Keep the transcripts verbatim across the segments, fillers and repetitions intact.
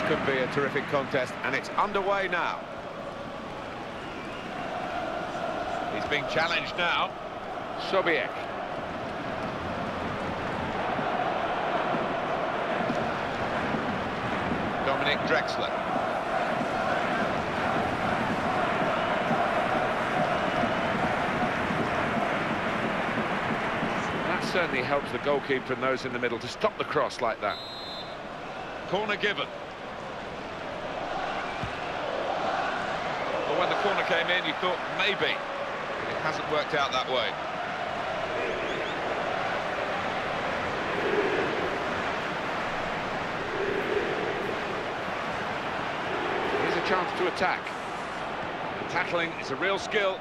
could be a terrific contest, and it's underway now. He's being challenged now. Sobiech. Dominik Drexler. That certainly helps the goalkeeper and those in the middle to stop the cross like that. Corner given. Well, when the corner came in, you thought maybe. It hasn't worked out that way. Here's a chance to attack. And tackling is a real skill.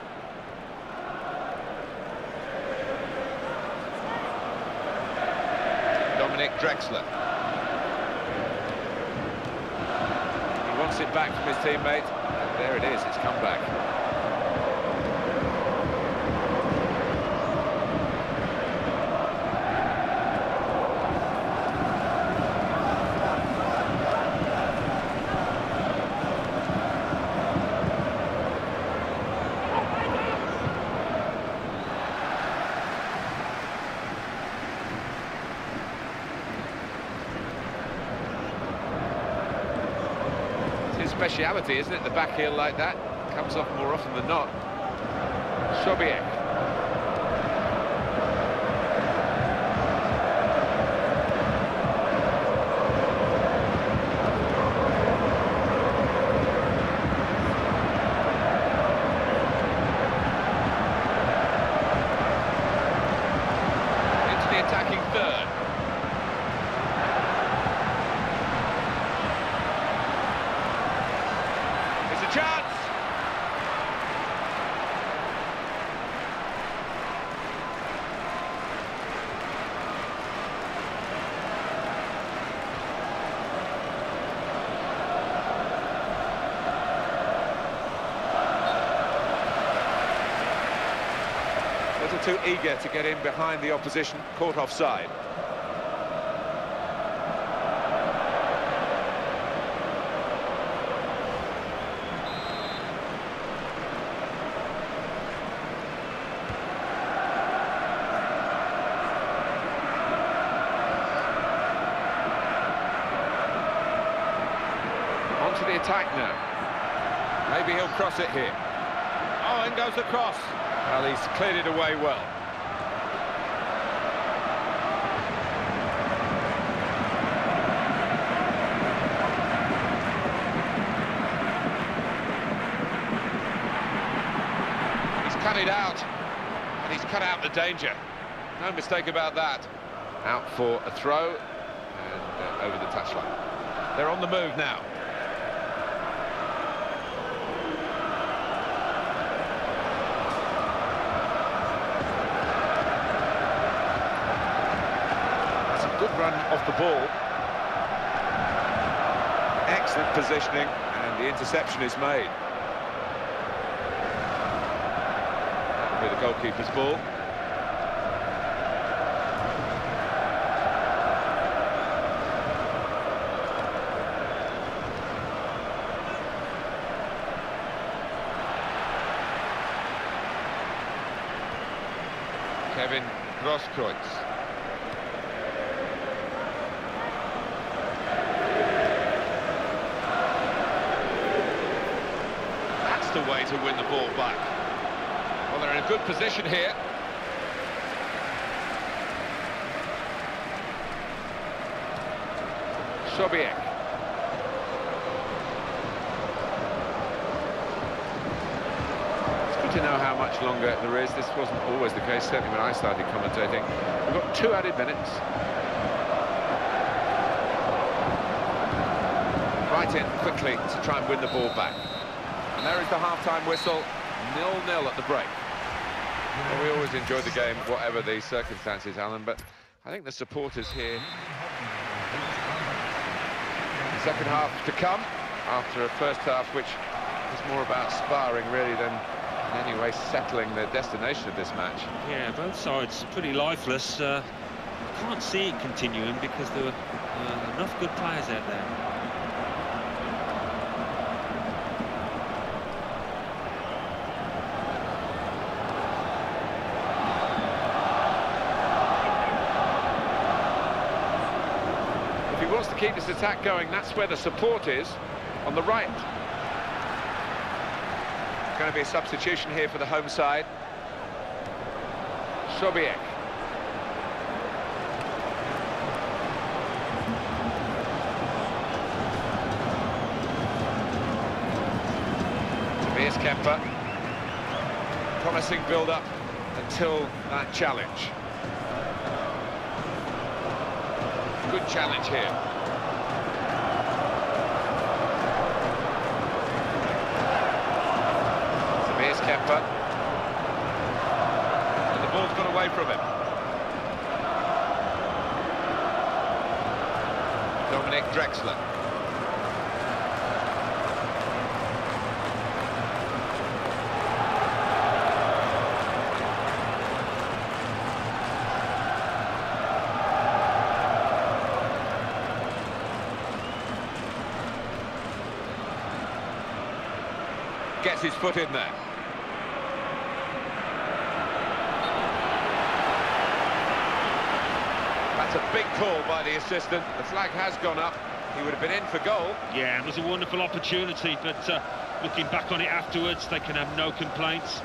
Dominik Drexler. He wants it back from his teammate. And there it is, it's come back. Speciality, isn't it? The back heel like that comes off more often than not. Sobiech. Into the attacking third. Chance! A little too eager to get in behind the opposition, caught offside. To the attack now. Maybe he'll cross it here. Oh, in goes the cross. Well, he's cleared it away well. He's cut it out, and he's cut out the danger. No mistake about that. Out for a throw, and uh, over the touchline. They're on the move now. Good run off the ball. Excellent positioning, and the interception is made. That'll be the goalkeeper's ball. Kevin Grosskreutz. The way to win the ball back. Well, they're in a good position here. Sobiech. It's good to know how much longer there is. This wasn't always the case, certainly when I started commentating. We've got two added minutes. Right in quickly to try and win the ball back. And there is the half-time whistle, nil nil at the break. Well, we always enjoy the game, whatever the circumstances, Alan, but I think the supporters here... The second half to come, after a first half which was more about sparring, really, than in any way settling the destination of this match. Yeah, both sides pretty lifeless. Uh, I can't see it continuing because there were uh, enough good players out there. wants to keep this attack going. That's where the support is, on the right. Going to be a substitution here for the home side. Sobiech. Tobias Kemper. Promising build-up until that challenge. Good challenge here. Tobias Kemper. And the ball's gone away from him. Dominic Drexler. Gets his foot in there. That's a big call by the assistant. The flag has gone up. He would have been in for goal. Yeah, it was a wonderful opportunity, but uh, looking back on it afterwards, they can have no complaints.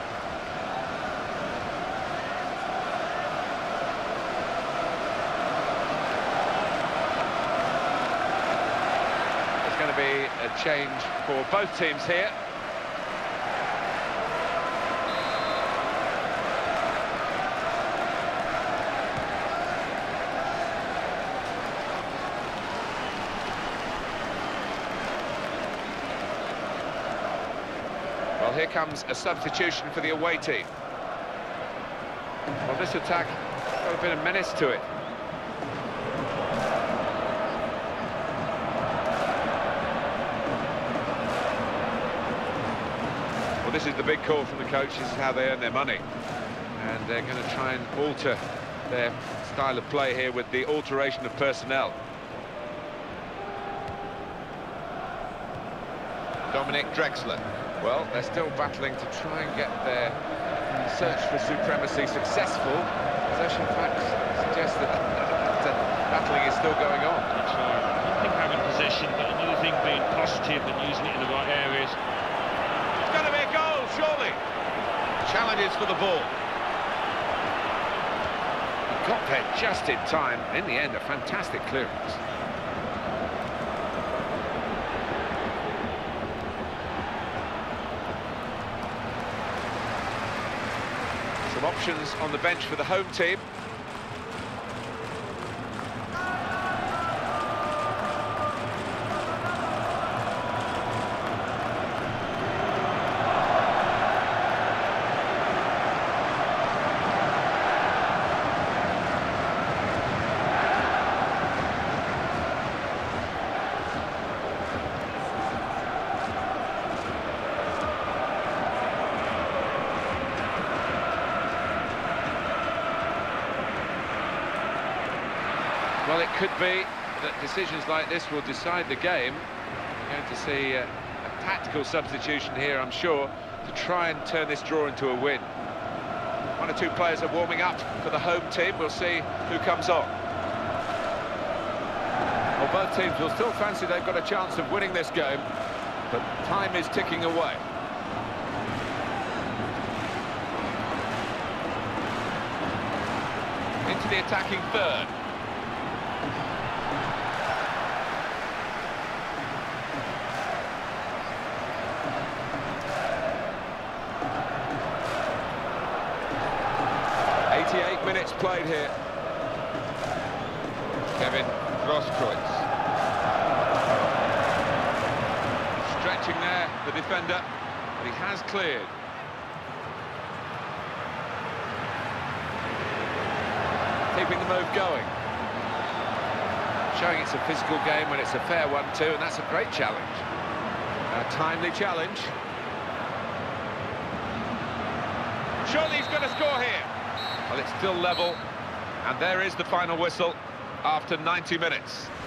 There's going to be a change for both teams here. Well, here comes a substitution for the away team. Well, this attack got a bit of menace to it. Well, this is the big call from the coach. This is how they earn their money. And they're going to try and alter their style of play here with the alteration of personnel. Dominic Drexler. Well, they're still battling to try and get their search for supremacy successful. Possession facts suggest that the battling is still going on. That's right. One thing having possession, but another thing being positive and using it in the right areas. It's going to be a goal, surely. Challenges for the ball. He got there just in time. In the end, a fantastic clearance. Some options on the bench for the home team. Well, it could be that decisions like this will decide the game. We're going to see a, a tactical substitution here, I'm sure, to try and turn this draw into a win. One or two players are warming up for the home team. We'll see who comes on. Well, both teams will still fancy they've got a chance of winning this game, but time is ticking away. Into the attacking third. eighty-eight minutes played here. Kevin Grosskreutz. Stretching there, the defender, but he has cleared. Keeping the move going. Showing it's a physical game when it's a fair one too, and that's a great challenge. A timely challenge. Surely he's going to score here. Well, it's still level, and there is the final whistle after ninety minutes.